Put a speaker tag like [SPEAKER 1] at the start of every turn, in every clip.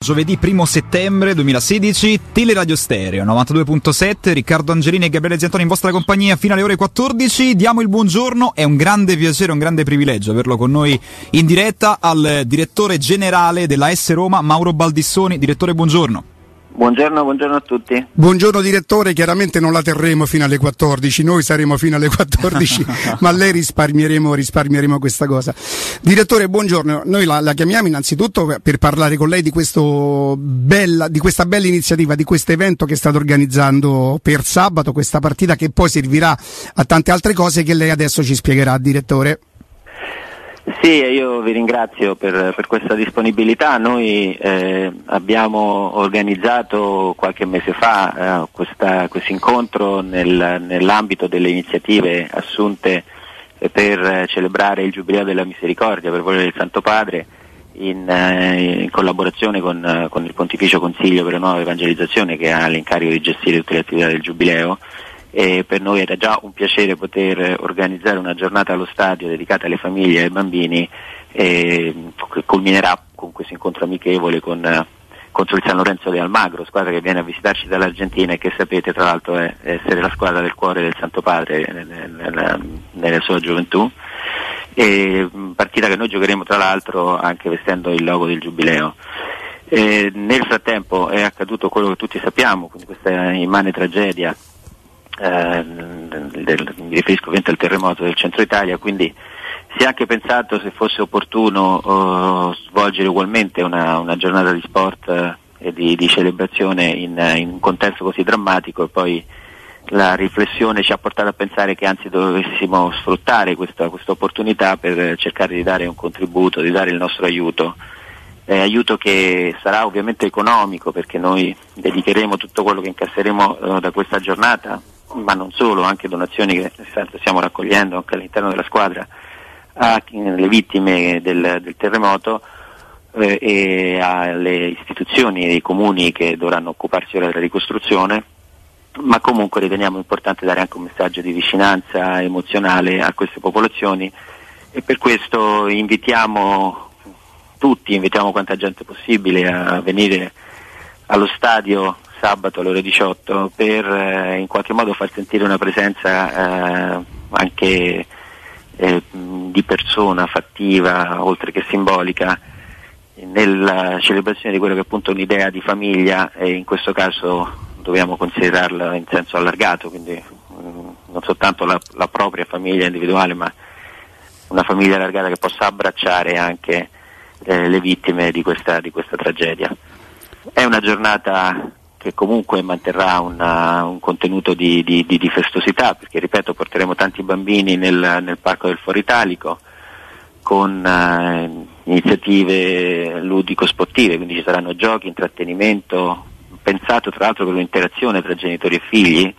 [SPEAKER 1] Giovedì 1 settembre 2016, Teleradio Stereo 92.7, Riccardo Angelini e Gabriele Ziantoni in vostra compagnia fino alle ore 14. Diamo il buongiorno, è un grande piacere, un grande privilegio averlo con noi in diretta, al direttore generale della AS Roma, Mauro Baldissoni. Direttore, buongiorno.
[SPEAKER 2] Buongiorno a tutti.
[SPEAKER 3] Buongiorno direttore, chiaramente non la terremo fino alle 14, noi saremo fino alle 14, ma lei risparmieremo questa cosa. Direttore, buongiorno, noi la chiamiamo innanzitutto per parlare con lei di questa bella iniziativa, di questo evento che state organizzando per sabato, questa partita che poi servirà a tante altre cose che lei adesso ci spiegherà, direttore.
[SPEAKER 2] Sì, io vi ringrazio per questa disponibilità. Noi abbiamo organizzato qualche mese fa questo incontro nell'ambito delle iniziative assunte per celebrare il Giubileo della Misericordia per volere del Santo Padre in collaborazione con il Pontificio Consiglio per la Nuova Evangelizzazione, che ha l'incarico di gestire tutte le attività del Giubileo. E per noi era già un piacere poter organizzare una giornata allo stadio dedicata alle famiglie e ai bambini, che culminerà con questo incontro amichevole contro il San Lorenzo de Almagro, squadra che viene a visitarci dall'Argentina e che sapete tra l'altro essere la squadra del cuore del Santo Padre nella sua gioventù, e partita che noi giocheremo tra l'altro anche vestendo il logo del Giubileo. Nel frattempo è accaduto quello che tutti sappiamo, quindi questa immane tragedia. Mi riferisco ovviamente al terremoto del centro Italia, quindi si è anche pensato se fosse opportuno svolgere ugualmente una giornata di sport e di celebrazione in un contesto così drammatico, e poi la riflessione ci ha portato a pensare che anzi dovessimo sfruttare questa opportunità per cercare di dare un contributo, di dare il nostro aiuto che sarà ovviamente economico, perché noi dedicheremo tutto quello che incasseremo da questa giornata, ma non solo, anche donazioni che stiamo raccogliendo anche all'interno della squadra alle vittime del terremoto e alle istituzioni e ai comuni che dovranno occuparsi ora della ricostruzione, ma comunque riteniamo importante dare anche un messaggio di vicinanza emozionale a queste popolazioni, e per questo invitiamo quanta gente possibile a venire allo stadio sabato alle ore 18 per in qualche modo far sentire una presenza anche di persona fattiva, oltre che simbolica, nella celebrazione di quello che è appunto un'idea di famiglia, e in questo caso dobbiamo considerarla in senso allargato, quindi non soltanto la propria famiglia individuale, ma una famiglia allargata che possa abbracciare anche le vittime di questa tragedia. È una giornata che comunque manterrà un contenuto di festosità, perché ripeto, porteremo tanti bambini nel Parco del Foro Italico con iniziative ludico-sportive, quindi ci saranno giochi, intrattenimento, pensato tra l'altro per un'interazione tra genitori e figli,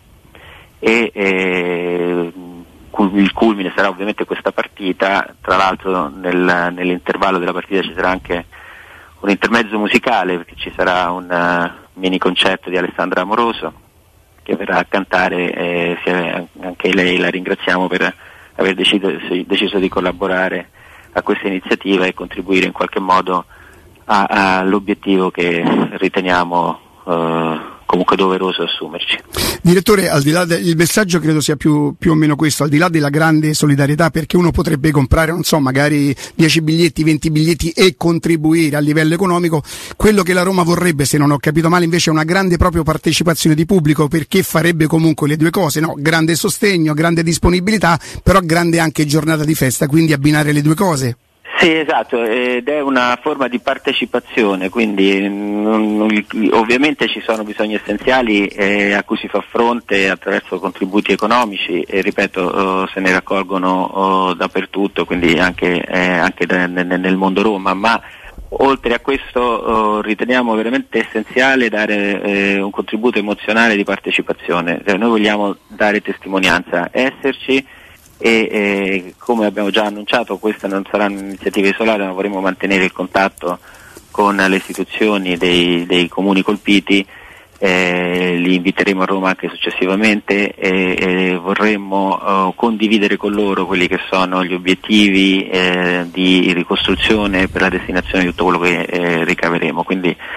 [SPEAKER 2] e il culmine sarà ovviamente questa partita. Tra l'altro nell'intervallo della partita ci sarà anche un intermezzo musicale, perché ci sarà un mini concerto di Alessandra Amoroso che verrà a cantare, anche lei la ringraziamo per aver deciso di collaborare a questa iniziativa e contribuire in qualche modo all'obiettivo che riteniamo comunque doveroso assumerci.
[SPEAKER 3] Direttore, al di là il messaggio credo sia più o meno questo, al di là della grande solidarietà, perché uno potrebbe comprare, non so, magari 10 biglietti, 20 biglietti e contribuire a livello economico, quello che la Roma vorrebbe, se non ho capito male, invece è una grande proprio partecipazione di pubblico, perché farebbe comunque le due cose, no? Grande sostegno, grande disponibilità, però grande anche giornata di festa, quindi abbinare le due cose.
[SPEAKER 2] Sì, esatto, ed è una forma di partecipazione, quindi ovviamente ci sono bisogni essenziali a cui si fa fronte attraverso contributi economici, e ripeto, se ne raccolgono dappertutto, quindi anche nel mondo Roma, ma oltre a questo riteniamo veramente essenziale dare un contributo emozionale di partecipazione. Cioè, noi vogliamo dare testimonianza, esserci, e come abbiamo già annunciato, queste non saranno iniziative isolate, ma vorremmo mantenere il contatto con le istituzioni dei comuni colpiti, li inviteremo a Roma anche successivamente, e vorremmo condividere con loro quelli che sono gli obiettivi di ricostruzione per la destinazione di tutto quello che ricaveremo. Quindi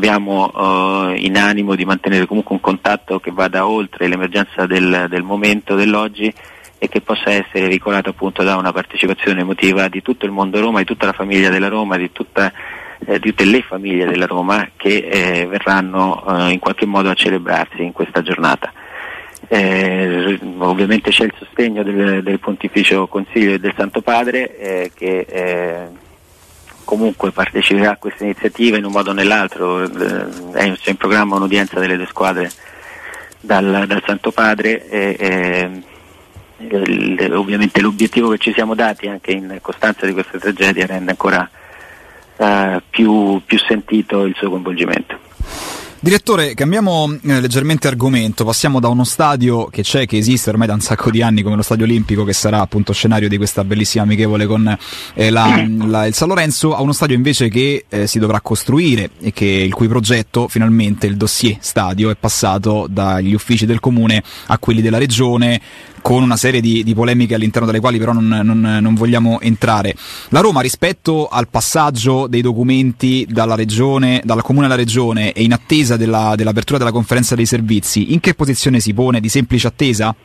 [SPEAKER 2] abbiamo in animo di mantenere comunque un contatto che vada oltre l'emergenza del momento, dell'oggi, e che possa essere vincolato appunto da una partecipazione emotiva di tutto il mondo Roma, di tutta la famiglia della Roma, di tutte le famiglie della Roma che verranno in qualche modo a celebrarsi in questa giornata. Ovviamente c'è il sostegno del Pontificio Consiglio e del Santo Padre che comunque parteciperà a questa iniziativa in un modo o nell'altro. C'è in programma un'udienza delle due squadre dal Santo Padre ovviamente l'obiettivo che ci siamo dati anche in costanza di questa tragedia rende ancora più sentito il suo coinvolgimento.
[SPEAKER 1] Direttore, cambiamo leggermente argomento, passiamo da uno stadio che esiste ormai da un sacco di anni come lo Stadio Olimpico, che sarà appunto scenario di questa bellissima amichevole con il San Lorenzo, a uno stadio invece che si dovrà costruire e il cui progetto, finalmente il dossier stadio, è passato dagli uffici del comune a quelli della regione, con una serie di polemiche all'interno delle quali però non vogliamo entrare. La Roma, rispetto al passaggio dei documenti dal comune alla regione e in attesa dell'apertura della conferenza dei servizi, in che posizione si pone? Di semplice attesa?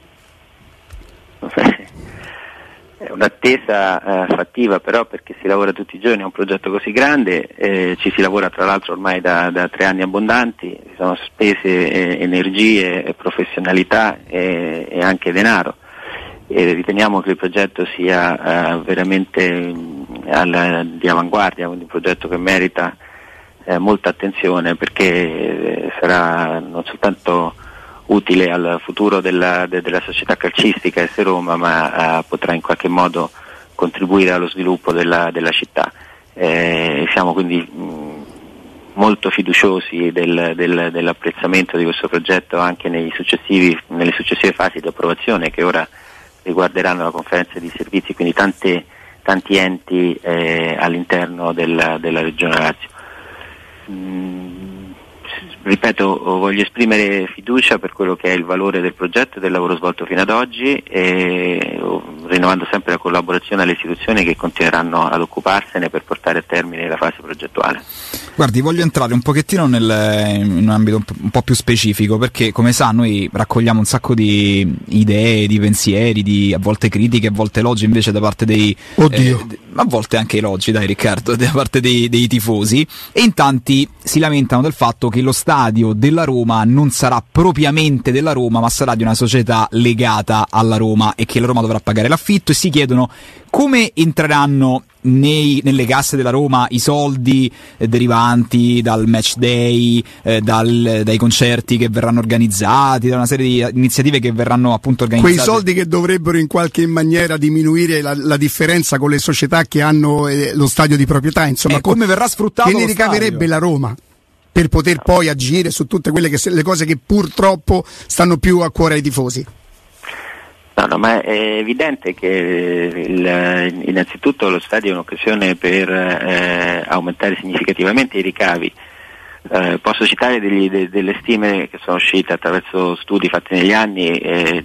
[SPEAKER 2] È un'attesa fattiva, però, perché si lavora tutti i giorni a un progetto così grande, ci si lavora tra l'altro ormai da 3 anni abbondanti, si sono spese energie, professionalità e anche denaro, e riteniamo che il progetto sia veramente di avanguardia, quindi un progetto che merita molta attenzione, perché sarà non soltanto utile al futuro della società calcistica S Roma, ma potrà in qualche modo contribuire allo sviluppo della città. Siamo quindi molto fiduciosi dell'apprezzamento di questo progetto anche nelle successive fasi di approvazione, che ora riguarderanno la conferenza di servizi, quindi tanti enti all'interno della Regione Lazio. Ripeto, voglio esprimere fiducia per quello che è il valore del progetto e del lavoro svolto fino ad oggi, rinnovando sempre la collaborazione alle istituzioni che continueranno ad occuparsene per portare a termine la fase progettuale.
[SPEAKER 1] Guardi, voglio entrare un pochettino in un ambito un po' più specifico, perché come sa noi raccogliamo un sacco di idee, di pensieri, a volte critiche, a volte elogi invece da parte a volte anche elogi, dai Riccardo, da parte dei tifosi, e in tanti si lamentano del fatto che lo stadio della Roma non sarà propriamente della Roma, ma sarà di una società legata alla Roma e che la Roma dovrà pagare l'affitto, e si chiedono come entreranno nelle casse della Roma i soldi derivanti dal match day, dai concerti che verranno organizzati, da una serie di iniziative che verranno appunto organizzate.
[SPEAKER 3] Quei soldi che dovrebbero in qualche maniera diminuire la differenza con le società che hanno lo stadio di proprietà, insomma,
[SPEAKER 1] come verrà sfruttato?
[SPEAKER 3] Che ne ricaverebbe la Roma per poter poi agire su tutte le cose che purtroppo stanno più a cuore ai tifosi?
[SPEAKER 2] No, ma è evidente che innanzitutto lo stadio è un'occasione per aumentare significativamente i ricavi. Posso citare delle stime che sono uscite attraverso studi fatti negli anni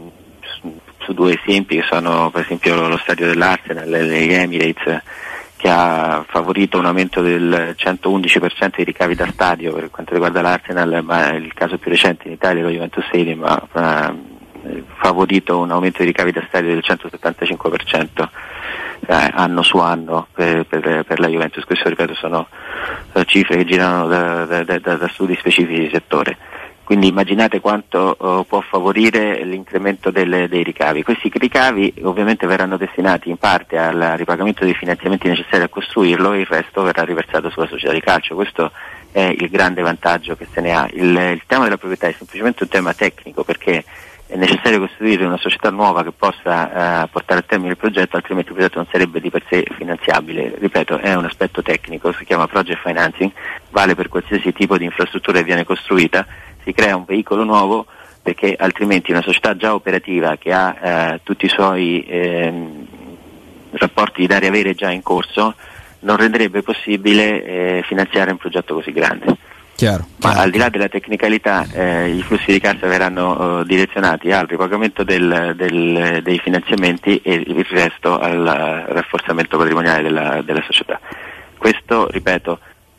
[SPEAKER 2] su 2 esempi, che sono per esempio lo stadio dell'Arsenal e gli Emirates, che ha favorito un aumento del 111% dei ricavi da stadio per quanto riguarda l'Arsenal, ma il caso più recente in Italia è lo Juventus Stadium, ha favorito un aumento di ricavi da stadio del 175% anno su anno per la Juventus. Questo, ripeto, sono cifre che girano da studi specifici di settore. Quindi immaginate quanto può favorire l'incremento dei ricavi. Questi ricavi ovviamente verranno destinati in parte al ripagamento dei finanziamenti necessari a costruirlo, e il resto verrà riversato sulla società di calcio. Questo è il grande vantaggio che se ne ha. Il tema della proprietà è semplicemente un tema tecnico, perché è necessario costruire una società nuova che possa portare a termine il progetto, altrimenti il progetto non sarebbe di per sé finanziabile. Ripeto, è un aspetto tecnico, si chiama project financing, vale per qualsiasi tipo di infrastruttura che viene costruita. Si crea un veicolo nuovo, perché altrimenti una società già operativa che ha tutti i suoi rapporti di dare e avere già in corso non renderebbe possibile finanziare un progetto così grande.
[SPEAKER 1] Chiaro.
[SPEAKER 2] Ma al di là della tecnicalità, i flussi di cassa verranno direzionati al ripagamento dei finanziamenti e il resto al rafforzamento patrimoniale della società. Questo, ripeto,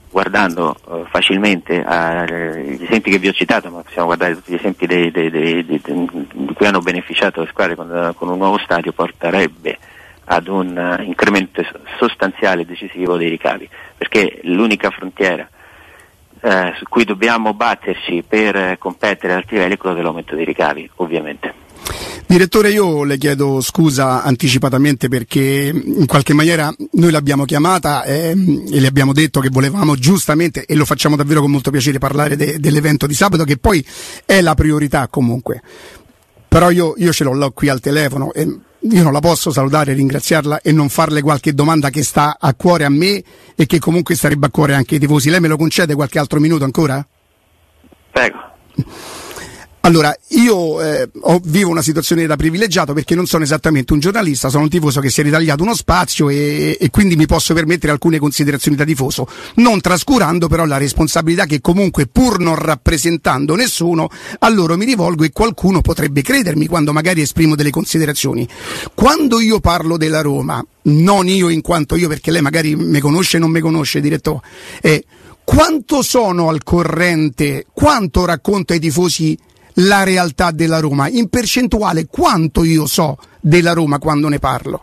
[SPEAKER 2] guardando facilmente gli esempi che vi ho citato, ma possiamo guardare tutti gli esempi di cui hanno beneficiato le squadre con un nuovo stadio, porterebbe ad un incremento sostanziale e decisivo dei ricavi, perché l'unica frontiera su cui dobbiamo batterci per competere ad alti livelli è quello dell'aumento dei ricavi, ovviamente.
[SPEAKER 3] Direttore, io le chiedo scusa anticipatamente perché in qualche maniera noi l'abbiamo chiamata e le abbiamo detto che volevamo giustamente, e lo facciamo davvero con molto piacere, parlare dell'evento di sabato, che poi è la priorità comunque. Però io ce l'ho qui al telefono e io non la posso salutare, ringraziarla e non farle qualche domanda che sta a cuore a me e che comunque starebbe a cuore anche ai tifosi. Lei me lo concede qualche altro minuto ancora?
[SPEAKER 2] Prego.
[SPEAKER 3] Allora, io vivo una situazione da privilegiato perché non sono esattamente un giornalista, sono un tifoso che si è ritagliato uno spazio e quindi mi posso permettere alcune considerazioni da tifoso, non trascurando però la responsabilità che comunque, pur non rappresentando nessuno, a loro mi rivolgo e qualcuno potrebbe credermi quando magari esprimo delle considerazioni. Quando io parlo della Roma, non io in quanto io, perché lei magari mi conosce e non mi conosce, direttore, quanto sono al corrente, quanto racconto ai tifosi la realtà della Roma, in percentuale quanto io so della Roma quando ne parlo?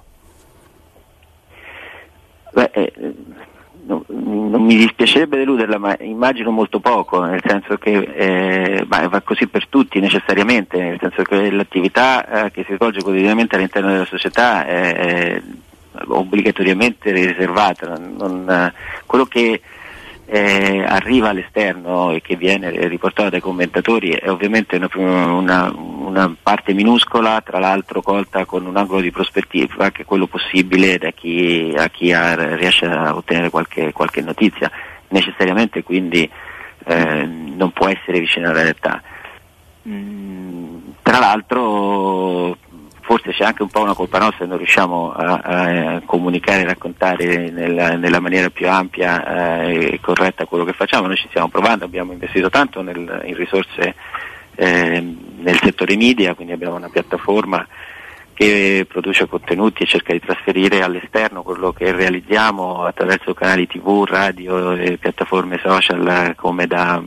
[SPEAKER 2] Non mi dispiacerebbe deluderla, ma immagino molto poco, nel senso che va così per tutti necessariamente, nel senso che l'attività che si svolge quotidianamente all'interno della società è obbligatoriamente riservata. Quello che arriva all'esterno e che viene riportato dai commentatori è ovviamente una parte minuscola, tra l'altro colta con un angolo di prospettiva che è quello possibile a chi riesce a ottenere qualche notizia, necessariamente quindi non può essere vicino alla realtà. Tra l'altro forse c'è anche un po' una colpa nostra se non riusciamo a comunicare e raccontare nella maniera più ampia e corretta quello che facciamo. Noi ci stiamo provando, abbiamo investito tanto in risorse nel settore media, quindi abbiamo una piattaforma che produce contenuti e cerca di trasferire all'esterno quello che realizziamo attraverso canali TV, radio e piattaforme social come da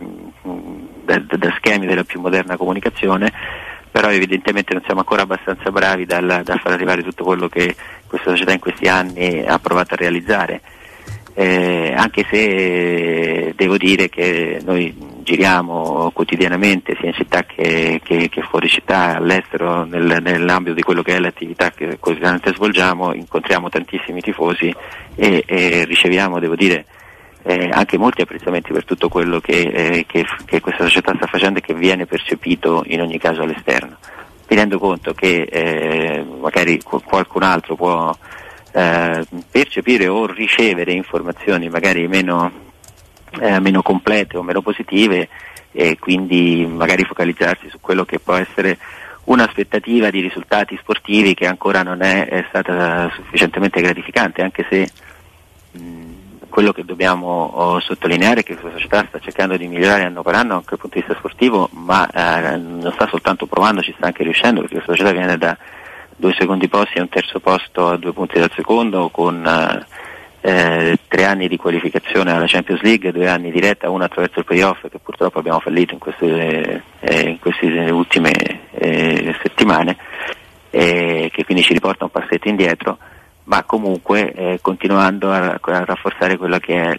[SPEAKER 2] schemi della più moderna comunicazione. Però evidentemente non siamo ancora abbastanza bravi da far arrivare tutto quello che questa società in questi anni ha provato a realizzare, anche se devo dire che noi giriamo quotidianamente sia in città che fuori città, all'estero, nell'ambito di quello che è l'attività che quotidianamente svolgiamo, incontriamo tantissimi tifosi e riceviamo, devo dire, anche molti apprezzamenti per tutto quello che questa società sta facendo e che viene percepito in ogni caso all'esterno. Mi rendo conto che magari qualcun altro può percepire o ricevere informazioni magari meno complete o meno positive e quindi magari focalizzarsi su quello che può essere un'aspettativa di risultati sportivi che ancora non è stata sufficientemente gratificante, anche se quello che dobbiamo sottolineare è che questa società sta cercando di migliorare anno per anno anche dal punto di vista sportivo, ma non sta soltanto provando, ci sta anche riuscendo, perché questa società viene da 2 secondi posti e un terzo posto a 2 punti dal secondo, con 3 anni di qualificazione alla Champions League, 2 anni di retta, uno attraverso il playoff che purtroppo abbiamo fallito in queste ultime settimane, che quindi ci riporta un passetto indietro, ma comunque continuando a rafforzare quello che è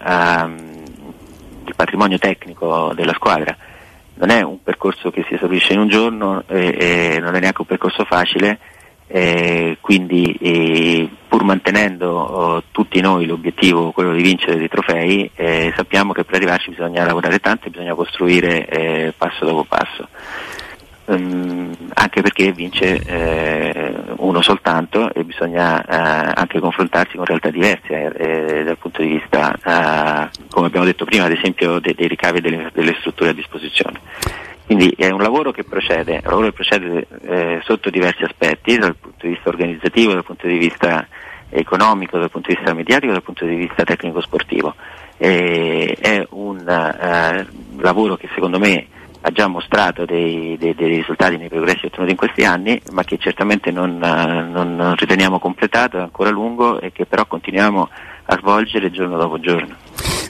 [SPEAKER 2] il patrimonio tecnico della squadra. Non è un percorso che si esaurisce in un giorno, non è neanche un percorso facile, quindi pur mantenendo tutti noi l'obiettivo, quello di vincere dei trofei, sappiamo che per arrivarci bisogna lavorare tanto e bisogna costruire passo dopo passo. Anche perché vince uno soltanto e bisogna anche confrontarsi con realtà diverse dal punto di vista, come abbiamo detto prima, ad esempio dei ricavi delle strutture a disposizione. Quindi è un lavoro che procede sotto diversi aspetti, dal punto di vista organizzativo, dal punto di vista economico, dal punto di vista mediatico, dal punto di vista tecnico-sportivo. È un lavoro che secondo me ha già mostrato dei risultati nei progressi ottenuti in questi anni, ma che certamente non riteniamo completato, è ancora lungo e che però continuiamo a svolgere giorno dopo giorno.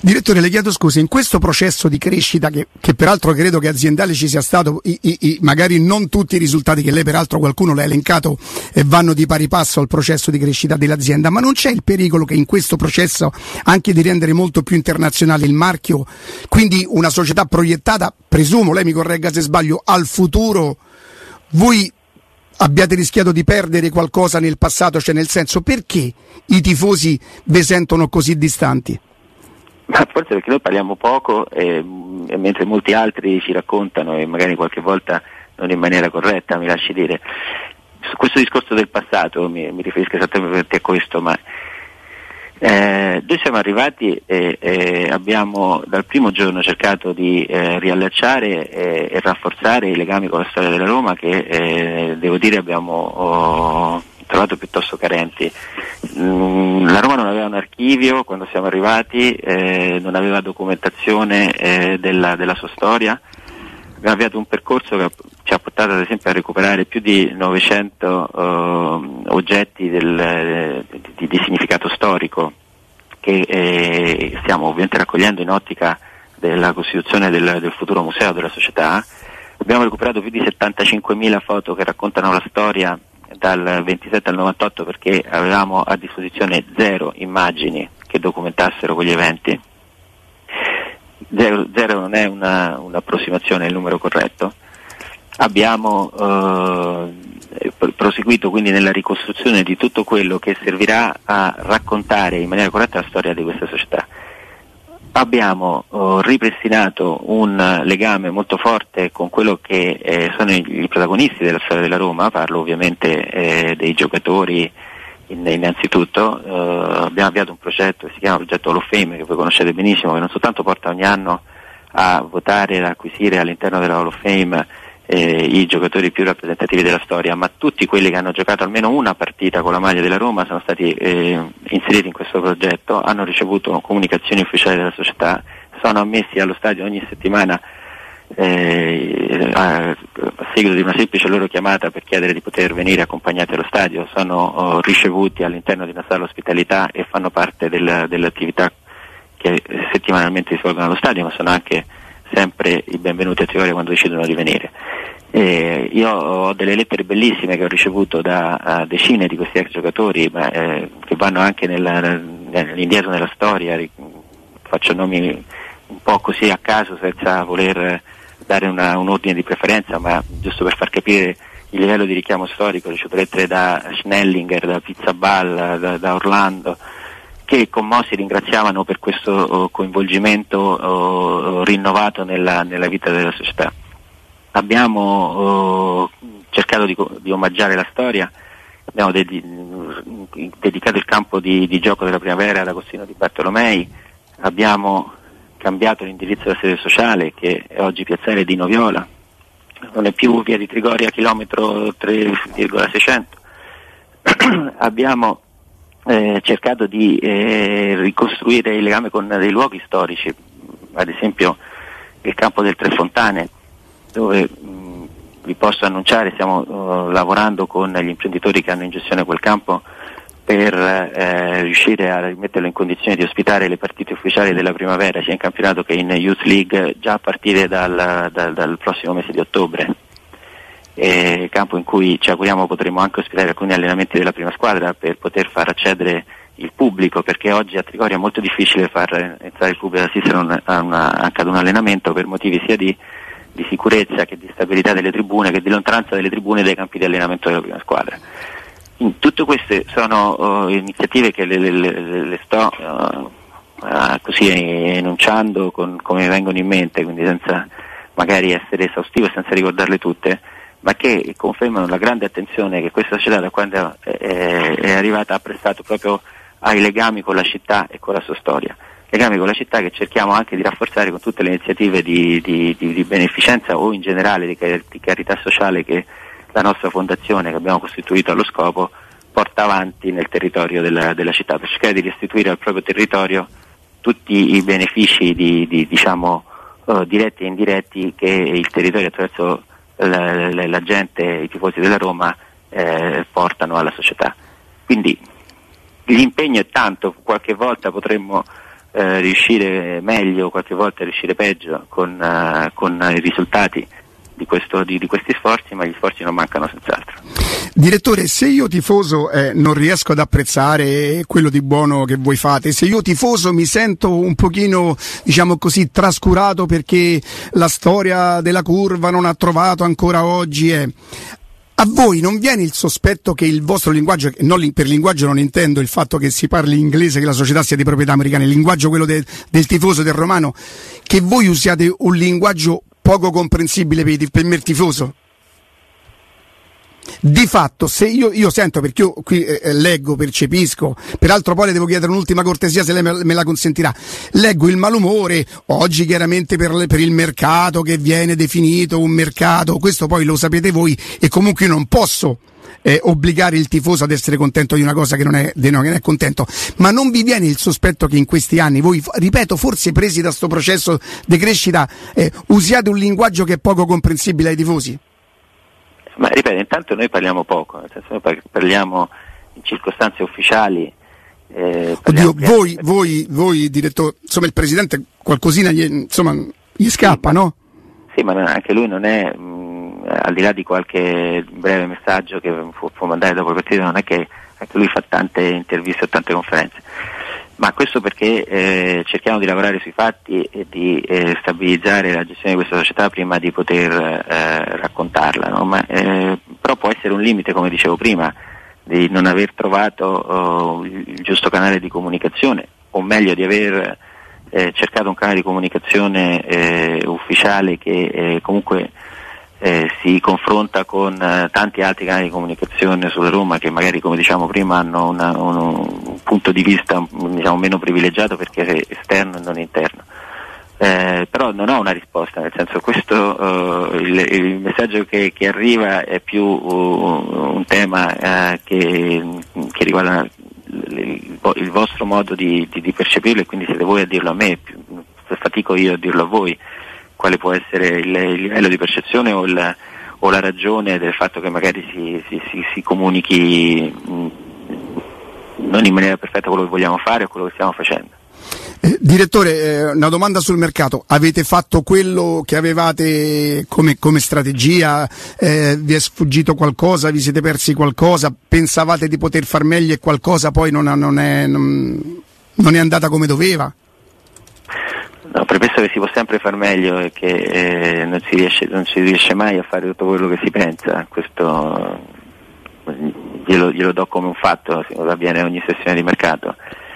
[SPEAKER 3] Direttore, le chiedo scusa, in questo processo di crescita che peraltro credo che aziendale ci sia stato, magari non tutti i risultati che lei peraltro qualcuno l'ha elencato vanno di pari passo al processo di crescita dell'azienda, ma non c'è il pericolo che in questo processo anche di rendere molto più internazionale il marchio, quindi una società proiettata, presumo, lei mi corregga se sbaglio, al futuro, voi abbiate rischiato di perdere qualcosa nel passato, cioè nel senso, perché i tifosi vi sentono così distanti?
[SPEAKER 2] Ma forse perché noi parliamo poco e mentre molti altri ci raccontano e magari qualche volta non in maniera corretta, mi lasci dire. Su questo discorso del passato mi riferisco esattamente a questo, ma noi siamo arrivati e abbiamo dal primo giorno cercato di riallacciare e rafforzare i legami con la storia della Roma che devo dire abbiamo trovato piuttosto carenti. La Roma non aveva un archivio quando siamo arrivati, non aveva documentazione della sua storia. Abbiamo avviato un percorso che ci ha portato ad esempio a recuperare più di 900 oggetti di significato storico che stiamo ovviamente raccogliendo in ottica della costituzione del futuro museo della società. Abbiamo recuperato più di 75.000 foto che raccontano la storia dal 27 al 98 perché avevamo a disposizione 0 immagini che documentassero quegli eventi. Zero non è un'approssimazione, è il numero corretto. Abbiamo proseguito quindi nella ricostruzione di tutto quello che servirà a raccontare in maniera corretta la storia di questa società. Abbiamo ripristinato un legame molto forte con quello che sono i protagonisti della storia della Roma, parlo ovviamente dei giocatori innanzitutto. Abbiamo avviato un progetto che si chiama Progetto Hall of Fame, che voi conoscete benissimo, che non soltanto porta ogni anno a votare e acquisire all'interno della Hall of Fame i giocatori più rappresentativi della storia, ma tutti quelli che hanno giocato almeno una partita con la maglia della Roma sono stati inseriti in questo progetto, hanno ricevuto comunicazioni ufficiali della società, sono ammessi allo stadio ogni settimana a seguito di una semplice loro chiamata per chiedere di poter venire accompagnati allo stadio, sono ricevuti all'interno di una sala ospitalità e fanno parte delle attività che settimanalmente si svolgono allo stadio, ma sono anche sempre i benvenuti a Trigoria quando decidono di venire. Io ho delle lettere bellissime che ho ricevuto da decine di questi ex giocatori, ma che vanno anche indietro nella storia. Faccio nomi un po' così a caso senza voler dare un ordine di preferenza, ma giusto per far capire il livello di richiamo storico. Ho ricevuto lettere da Schnellinger, da Pizzaballa, da Orlando, che commossi ringraziavano per questo coinvolgimento rinnovato nella vita della società. Abbiamo cercato di omaggiare la storia, abbiamo dedicato il campo di gioco della primavera ad Agostino Di Bartolomei, abbiamo cambiato l'indirizzo della sede sociale che è oggi piazzale di Noviola, non è più via di Trigoria chilometro 3,600. Abbiamo cercato di ricostruire il legame con dei luoghi storici, ad esempio il campo del Tre Fontane, dove vi posso annunciare stiamo lavorando con gli imprenditori che hanno in gestione quel campo per riuscire a rimetterlo in condizione di ospitare le partite ufficiali della primavera sia in campionato che in Youth League già a partire dal prossimo mese di ottobre. Campo in cui ci auguriamo potremo anche ospitare alcuni allenamenti della prima squadra per poter far accedere il pubblico, perché oggi a Trigoria è molto difficile far entrare il pubblico ad assistere anche ad un allenamento per motivi sia di sicurezza che di stabilità delle tribune, che di lontananza delle tribune dai campi di allenamento della prima squadra. Tutte queste sono iniziative che le sto così enunciando come vengono in mente, quindi senza magari essere esaustivo e senza ricordarle tutte, ma che confermano la grande attenzione che questa società da quando è arrivata ha prestato proprio ai legami con la città e con la sua storia. Legami con la città che cerchiamo anche di rafforzare con tutte le iniziative di beneficenza o in generale di carità sociale che la nostra fondazione, che abbiamo costituito allo scopo, porta avanti nel territorio della città, per cercare di restituire al proprio territorio tutti i benefici diretti e indiretti che il territorio attraverso la gente, i tifosi della Roma portano alla società. Quindi l'impegno è tanto, qualche volta potremmo riuscire meglio, qualche volta riuscire peggio con i risultati di questi sforzi, ma gli sforzi non mancano senz'altro.
[SPEAKER 3] Direttore, se io tifoso non riesco ad apprezzare quello di buono che voi fate, se io tifoso mi sento un pochino, diciamo così, trascurato perché la storia della curva non ha trovato ancora oggi, a voi non viene il sospetto che il vostro linguaggio, per linguaggio non intendo il fatto che si parli inglese, che la società sia di proprietà americana, il linguaggio quello del tifoso, del romano, che voi usiate un linguaggio poco comprensibile per me tifoso? Di fatto, se io sento, perché io qui leggo, percepisco, peraltro poi le devo chiedere un'ultima cortesia se lei me la consentirà, leggo il malumore oggi chiaramente per il mercato che viene definito un mercato, questo poi lo sapete voi, e comunque io non posso obbligare il tifoso ad essere contento di una cosa che non è contento, ma non vi viene il sospetto che in questi anni voi, ripeto, forse presi da sto processo di crescita, usiate un linguaggio che è poco comprensibile ai tifosi?
[SPEAKER 2] Ma ripeto, intanto noi parliamo poco, nel senso noi parliamo in circostanze ufficiali.
[SPEAKER 3] Oddio, voi direttore, insomma il presidente qualcosina gli scappa, sì, no?
[SPEAKER 2] Sì, ma anche lui non è, al di là di qualche breve messaggio che può mandare dopo il partito, non è che anche lui fa tante interviste o tante conferenze. Ma questo perché cerchiamo di lavorare sui fatti e di stabilizzare la gestione di questa società prima di poter raccontarla, no? Però può essere un limite, come dicevo prima, di non aver trovato il giusto canale di comunicazione, o meglio di aver cercato un canale di comunicazione ufficiale che comunque si confronta con tanti altri canali di comunicazione sulla Roma che magari, come diciamo prima, hanno un punto di vista, diciamo, meno privilegiato perché è esterno e non interno. Però non ho una risposta, nel senso, questo il messaggio che arriva è più un tema che riguarda il vostro modo di percepirlo, e quindi siete voi a dirlo a me, fatico io a dirlo a voi quale può essere il livello di percezione o la ragione del fatto che magari si comunichi non in maniera perfetta quello che vogliamo fare o quello che stiamo facendo.
[SPEAKER 3] Direttore, una domanda sul mercato. Avete fatto quello che avevate come strategia? Vi è sfuggito qualcosa? Vi siete persi qualcosa? Pensavate di poter far meglio e qualcosa poi non è andata come doveva?
[SPEAKER 2] No, premesso che si può sempre far meglio e che non si riesce mai a fare tutto quello che si pensa, questo glielo do come un fatto, avviene ogni sessione di mercato.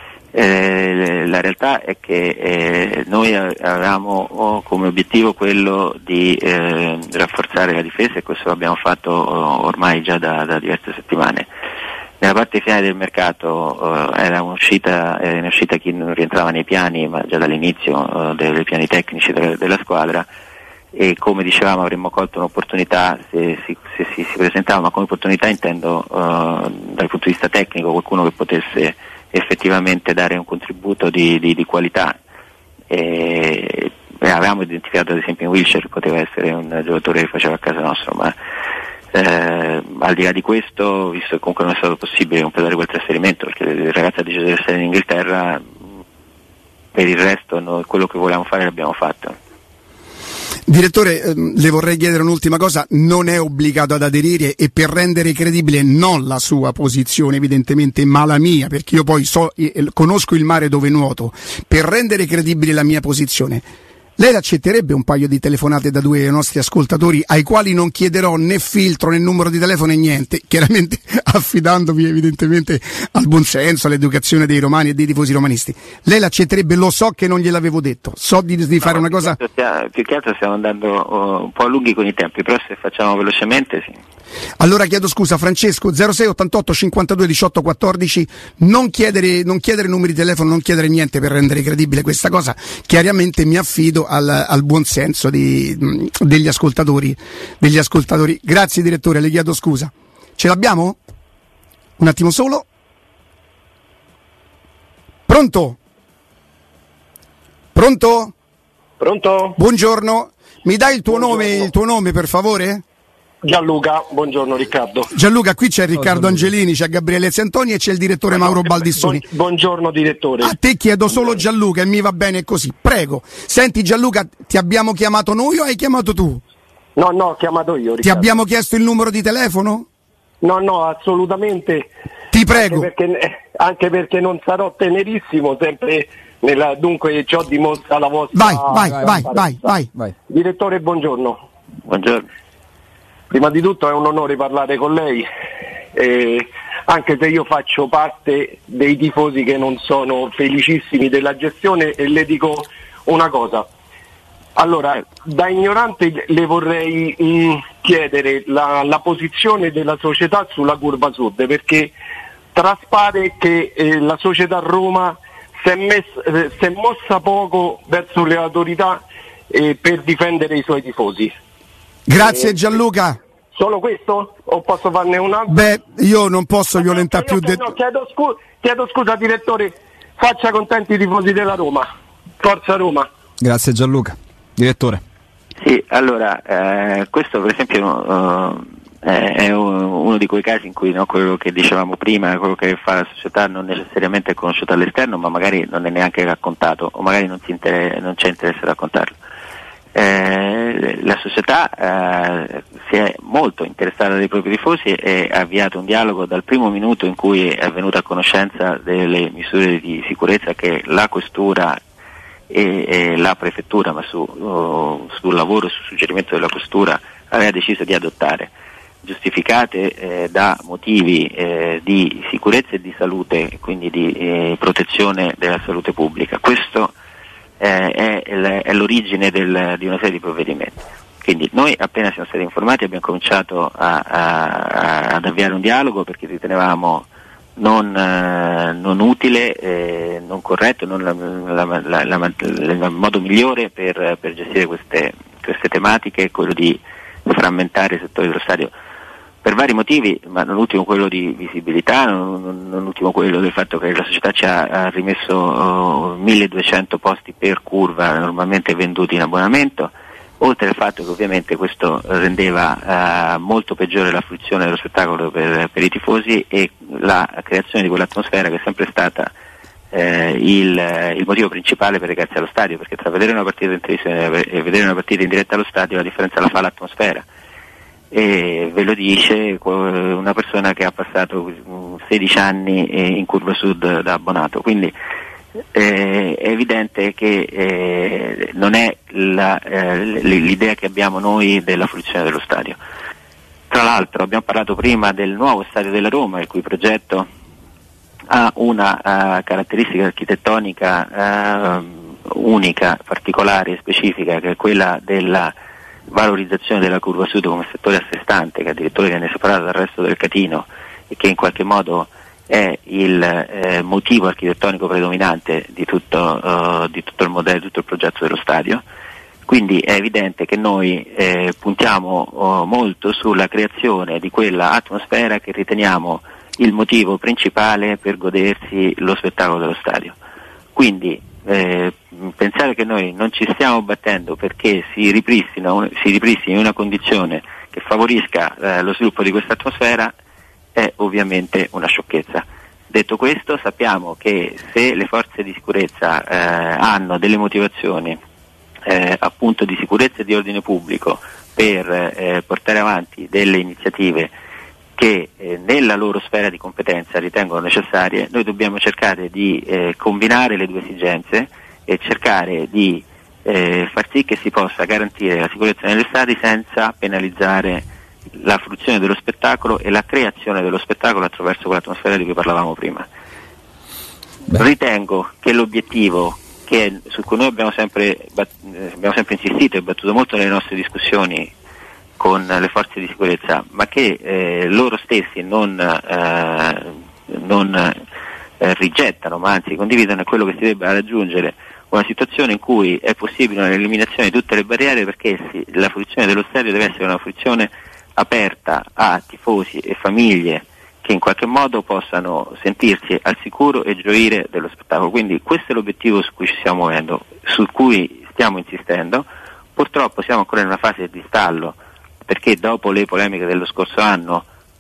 [SPEAKER 2] La realtà è che noi avevamo come obiettivo quello di rafforzare la difesa, e questo l'abbiamo fatto ormai già da diverse settimane. Nella parte finale del mercato era un'uscita che non rientrava nei piani, ma già dall'inizio dei piani tecnici della squadra, e come dicevamo avremmo colto un'opportunità se si presentava, ma come opportunità intendo dal punto di vista tecnico, qualcuno che potesse effettivamente dare un contributo di qualità. Avevamo identificato ad esempio in Wilshere che poteva essere un giocatore che faceva a casa nostra, ma al di là di questo, visto che comunque non è stato possibile completare quel trasferimento perché il ragazzo ha deciso di restare in Inghilterra, per il resto quello che volevamo fare l'abbiamo fatto.
[SPEAKER 3] Direttore, le vorrei chiedere un'ultima cosa, non è obbligato ad aderire, e per rendere credibile non la sua posizione evidentemente, ma la mia, perché io poi conosco il mare dove nuoto, per rendere credibile la mia posizione, lei accetterebbe un paio di telefonate da due nostri ascoltatori ai quali non chiederò né filtro né numero di telefono né niente, chiaramente affidandovi evidentemente al buonsenso, all'educazione dei romani e dei tifosi romanisti? Lei l'accetterebbe? Lo so che non gliel'avevo detto, so di fare una cosa...
[SPEAKER 2] Più che altro stiamo andando un po' a lunghi con i tempi, però se facciamo velocemente sì.
[SPEAKER 3] Allora chiedo scusa, Francesco, 06 88 52 18 14, non chiedere numeri di telefono, non chiedere niente per rendere credibile questa cosa, chiaramente mi affido al buon senso degli ascoltatori. Grazie direttore, le chiedo scusa. Ce l'abbiamo? Un attimo solo. Pronto?
[SPEAKER 4] Pronto?
[SPEAKER 3] Buongiorno, mi dai il tuo nome per favore?
[SPEAKER 4] Gianluca, buongiorno Riccardo.
[SPEAKER 3] Gianluca, qui c'è Riccardo Angelini, c'è Gabriele Ziantoni e c'è il direttore Mauro Baldissoni.
[SPEAKER 4] Buongiorno direttore.
[SPEAKER 3] A te chiedo solo Gianluca e mi va bene così, prego. Senti Gianluca, ti abbiamo chiamato noi o hai chiamato tu?
[SPEAKER 4] No, ho chiamato io, Riccardo.
[SPEAKER 3] Ti abbiamo chiesto il numero di telefono?
[SPEAKER 4] No, assolutamente.
[SPEAKER 3] Ti prego.
[SPEAKER 4] Anche perché non sarò tenerissimo, sempre dunque ciò dimostra la vostra...
[SPEAKER 3] Vai.
[SPEAKER 4] Direttore, buongiorno.
[SPEAKER 2] Buongiorno.
[SPEAKER 4] Prima di tutto è un onore parlare con lei, anche se io faccio parte dei tifosi che non sono felicissimi della gestione, e le dico una cosa. Allora, da ignorante le vorrei chiedere la posizione della società sulla curva sud, perché traspare che la società Roma si è mossa poco verso le autorità per difendere i suoi tifosi.
[SPEAKER 3] Grazie Gianluca.
[SPEAKER 4] Solo questo? O posso farne un altro?
[SPEAKER 3] Beh, io non posso violentare più...
[SPEAKER 4] chiedo scusa direttore, faccia contenti i tifosi della Roma. Forza Roma.
[SPEAKER 1] Grazie Gianluca. Direttore.
[SPEAKER 2] Sì, allora, questo per esempio è uno di quei casi in cui quello che dicevamo prima, quello che fa la società non necessariamente è conosciuto all'esterno, ma magari non è neanche raccontato, o magari non c'è interesse a raccontarlo. La società si è molto interessata dei propri tifosi e ha avviato un dialogo dal primo minuto in cui è venuta a conoscenza delle misure di sicurezza che la questura e la prefettura, ma sul lavoro e sul suggerimento della questura, aveva deciso di adottare, giustificate da motivi di sicurezza e di salute, quindi di protezione della salute pubblica. Questo è l'origine di una serie di provvedimenti. Quindi noi appena siamo stati informati abbiamo cominciato ad avviare un dialogo, perché ritenevamo non utile, non corretto, non il modo migliore per gestire queste tematiche, quello di frammentare i settori dello stadio per vari motivi, ma non ultimo quello di visibilità, non ultimo quello del fatto che la società ci ha rimesso 1200 posti per curva normalmente venduti in abbonamento, oltre al fatto che ovviamente questo rendeva molto peggiore la fruizione dello spettacolo per i tifosi e la creazione di quell'atmosfera che è sempre stata il motivo principale per recarsi allo stadio, perché tra vedere una partita in televisione e vedere una partita in diretta allo stadio la differenza la fa l'atmosfera, e ve lo dice una persona che ha passato 16 anni in curva sud da abbonato. Quindi è evidente che non è l'idea che abbiamo noi della fruizione dello stadio. Tra l'altro abbiamo parlato prima del nuovo stadio della Roma, il cui progetto ha una caratteristica architettonica unica, particolare e specifica, che è quella della valorizzazione della curva sud come settore a sé stante, che addirittura viene separato dal resto del Catino e che in qualche modo è il motivo architettonico predominante di tutto il modello, tutto il progetto dello stadio. Quindi è evidente che noi puntiamo molto sulla creazione di quella atmosfera che riteniamo il motivo principale per godersi lo spettacolo dello stadio. Quindi pensare che noi non ci stiamo battendo perché si ripristini una condizione che favorisca lo sviluppo di questa atmosfera è ovviamente una sciocchezza. Detto questo, sappiamo che se le forze di sicurezza hanno delle motivazioni appunto di sicurezza e di ordine pubblico per portare avanti delle iniziative che nella loro sfera di competenza ritengono necessarie, noi dobbiamo cercare di combinare le due esigenze e cercare di far sì che si possa garantire la sicurezza negli stadi senza penalizzare la fruizione dello spettacolo e la creazione dello spettacolo attraverso quell'atmosfera di cui parlavamo prima. Ritengo che l'obiettivo su cui noi abbiamo sempre insistito e battuto molto nelle nostre discussioni con le forze di sicurezza, ma che loro stessi non rigettano, ma anzi condividono, è quello che si debba raggiungere una situazione in cui è possibile l'eliminazione di tutte le barriere, perché la fruizione dello stadio deve essere una fruizione aperta a tifosi e famiglie che in qualche modo possano sentirsi al sicuro e gioire dello spettacolo. Quindi questo è l'obiettivo su cui ci stiamo muovendo, su cui stiamo insistendo. Purtroppo siamo ancora in una fase di stallo perché dopo le polemiche dello scorso anno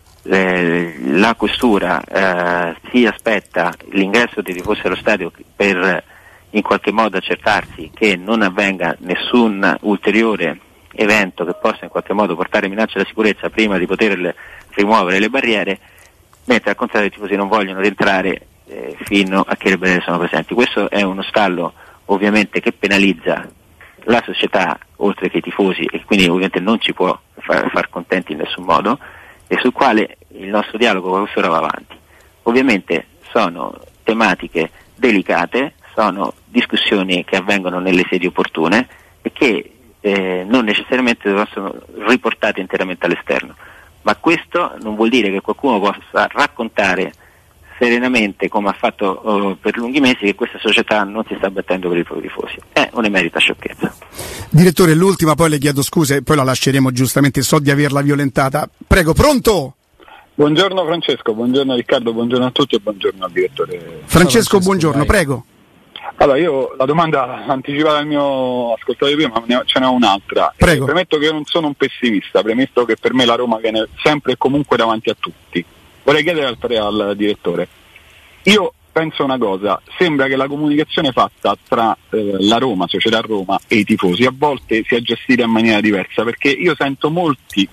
[SPEAKER 2] la questura si aspetta l'ingresso dei tifosi allo stadio per in qualche modo accertarsi che non avvenga nessun ulteriore evento che possa in qualche modo portare minaccia alla sicurezza prima di poter rimuovere le barriere, mentre al contrario i tifosi non vogliono rientrare fino a che le barriere sono presenti. Questo è uno stallo ovviamente che penalizza la società oltre che i tifosi, e quindi ovviamente non ci può far contenti in nessun modo, e sul quale il nostro dialogo con la questura va avanti. Ovviamente sono tematiche delicate, sono discussioni che avvengono nelle sedi opportune e che non necessariamente devono essere riportate interamente all'esterno, ma questo non vuol dire che qualcuno possa raccontare serenamente, come ha fatto per lunghi mesi, che questa società non si sta battendo per i propri tifosi. È un'emerita sciocchezza.
[SPEAKER 3] Direttore, l'ultima, poi le chiedo scuse e poi la lasceremo, giustamente so di averla violentata. Prego, pronto?
[SPEAKER 5] Buongiorno Francesco, buongiorno Riccardo, buongiorno a tutti e buongiorno al direttore.
[SPEAKER 3] Francesco, buongiorno, vai. Prego.
[SPEAKER 5] Allora, io la domanda anticipata al mio ascoltatore prima, ce n'è un'altra.
[SPEAKER 3] Prego.
[SPEAKER 5] Premetto che io non sono un pessimista, premetto che per me la Roma viene sempre e comunque davanti a tutti. Vorrei chiedere al direttore, io penso una cosa, sembra che la comunicazione fatta tra la Roma, Società Roma e i tifosi a volte sia gestita in maniera diversa, perché io sento molti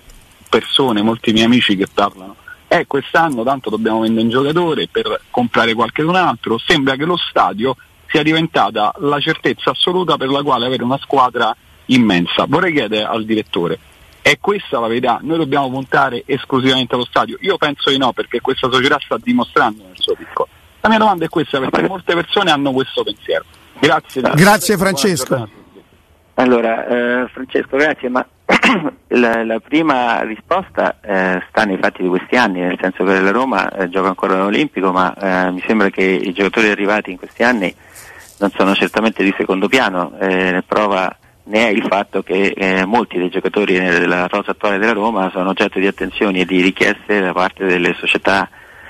[SPEAKER 5] miei amici che parlano, quest'anno tanto dobbiamo vendere un giocatore per comprare qualcun altro, sembra che lo stadio sia diventata la certezza assoluta per la quale avere una squadra immensa. Vorrei chiedere al direttore, è questa la verità? Noi dobbiamo puntare esclusivamente allo stadio? Io penso di no, perché questa società sta dimostrando nel suo piccolo. La mia domanda è questa, perché molte persone hanno questo pensiero.
[SPEAKER 3] Grazie Francesco.
[SPEAKER 2] Allora, Francesco, grazie, ma la prima risposta sta nei fatti di questi anni, nel senso che la Roma gioca ancora all'Olimpico, ma mi sembra che i giocatori arrivati in questi anni non sono certamente di secondo piano, prova ne è il fatto che molti dei giocatori della rosa attuale della Roma sono oggetto di attenzioni e di richieste da parte delle società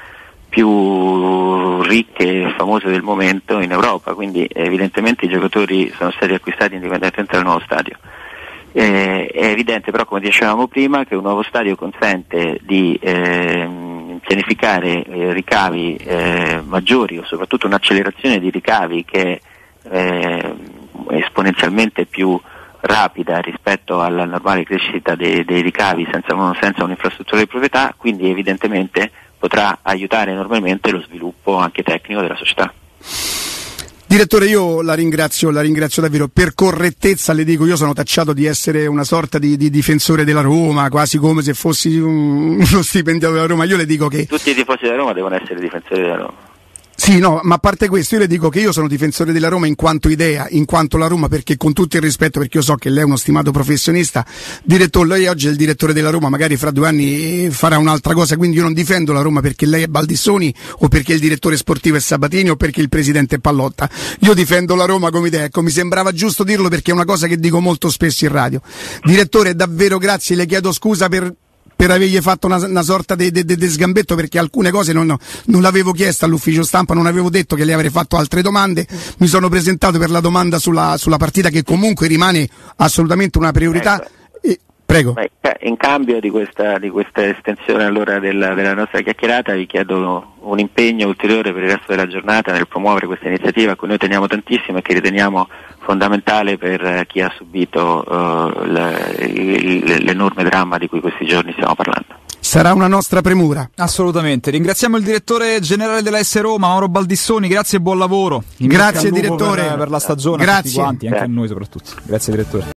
[SPEAKER 2] più ricche e famose del momento in Europa, quindi evidentemente i giocatori sono stati acquistati indipendentemente dal nuovo stadio. È evidente però, come dicevamo prima, che un nuovo stadio consente di pianificare ricavi maggiori, o soprattutto un'accelerazione di ricavi che è esponenzialmente più rapida rispetto alla normale crescita dei ricavi senza un'infrastruttura di proprietà, quindi evidentemente potrà aiutare enormemente lo sviluppo anche tecnico della società.
[SPEAKER 3] Direttore, io la ringrazio davvero. Per correttezza le dico, io sono tacciato di essere una sorta di difensore della Roma, quasi come se fossi uno stipendiato della Roma. Io le dico che
[SPEAKER 2] tutti i tifosi della Roma devono essere difensori della Roma.
[SPEAKER 3] Sì, no, ma a parte questo io le dico che io sono difensore della Roma in quanto idea, in quanto la Roma, perché con tutto il rispetto, perché io so che lei è uno stimato professionista, direttore, lei oggi è il direttore della Roma, magari fra 2 anni farà un'altra cosa, quindi io non difendo la Roma perché lei è Baldissoni o perché il direttore sportivo è Sabatini o perché il presidente è Pallotta. Io difendo la Roma come idea, ecco, mi sembrava giusto dirlo perché è una cosa che dico molto spesso in radio. Direttore, davvero grazie, le chiedo scusa per avergli fatto una sorta di sgambetto, perché alcune cose non l'avevo chiesto all'ufficio stampa, non avevo detto che le avrei fatto altre domande, mi sono presentato per la domanda sulla partita, che comunque rimane assolutamente una priorità. Prego.
[SPEAKER 2] In cambio di questa estensione allora della nostra chiacchierata vi chiedo un impegno ulteriore per il resto della giornata nel promuovere questa iniziativa a cui noi teniamo tantissimo e che riteniamo fondamentale per chi ha subito l'enorme dramma di cui questi giorni stiamo parlando.
[SPEAKER 3] Sarà una nostra premura.
[SPEAKER 1] Assolutamente. Ringraziamo il direttore generale della S Roma, Mauro Baldissoni, grazie e buon lavoro.
[SPEAKER 3] Grazie direttore
[SPEAKER 1] per la stagione,
[SPEAKER 3] grazie.
[SPEAKER 1] A tutti quanti, anche a noi soprattutto. Grazie direttore.